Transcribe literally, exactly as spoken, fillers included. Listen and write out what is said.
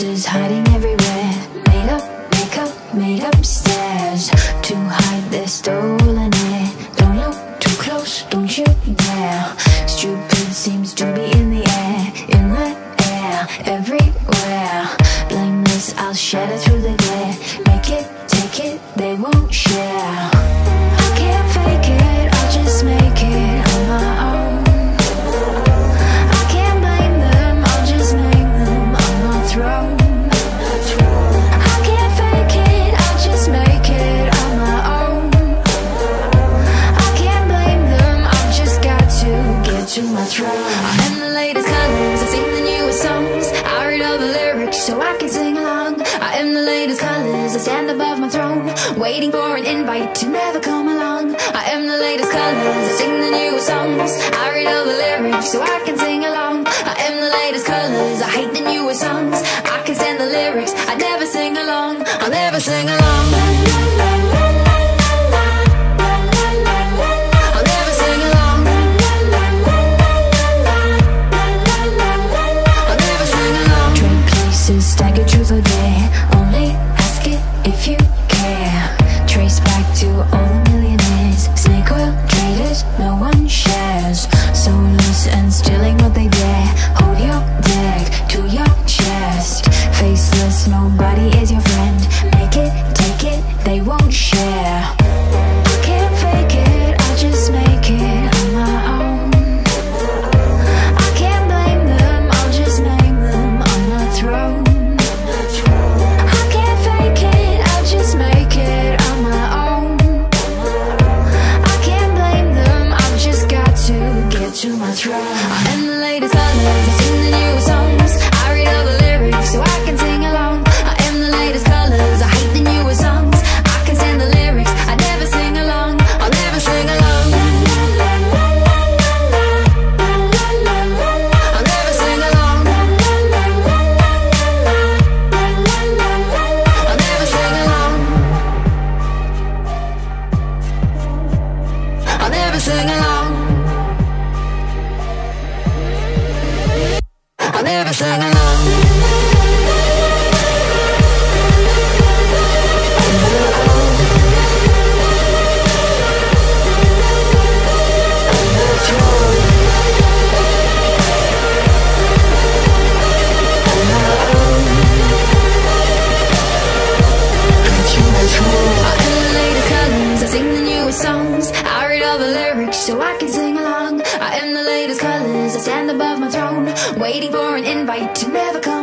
faces hiding everywhere. Made up, makeup, made upstairs to hide their stolen air. Don't look too close, don't you dare. Stupid seems to be in the air, in the air, everywhere. Blameless, I'll shatter through the glare. Make it, take it, they won't share. I can't fake it, I'll just make it on my own. I can't blame them, I'll just name them on my throne. I can't fake it, I'll just make it on my own. I can't blame them, I've just got to get to my throne. I am the latest colors, I sing the newest songs. I read all the lyrics so I can sing along. I am the latest colors, I stand above my throne, waiting for an invite to never come along. I am the latest colors, I sing the newest songs. I read all the lyrics so I can sing along. I am the latest colors, I hate the newest songs. I can stand the lyrics, I never sing along. I'll never sing along. I'll never sing along. I'll never sing along. Trade places, stagger truth or dare. Only ask it if you care. Trace back to all the millionaires. Snake oil traders, no one shares. Soulless and stealing what they dare. Hold your deck to your chest. Faceless, nobody is your friend. Make it, take it, they won't share. I can't fake it, I'll just make it on my own. I can't blame them, I'll just name them on my throne. I can't fake it, I'll just make it on my own. I can't blame them, I've just got to get to my throne. I am the latest colors, I sing the newest songs. I read all the lyrics so I can sing along. I am the latest colors, I hate the newest songs. I can stand the lyrics, I never sing along. I'll never sing along. I'll never sing along. I'll never sing along. I'll never sing along. I'll never sing along. Songs. I read all the lyrics so I can sing along. I am the latest colors, I stand above my throne, waiting for an invite to never come.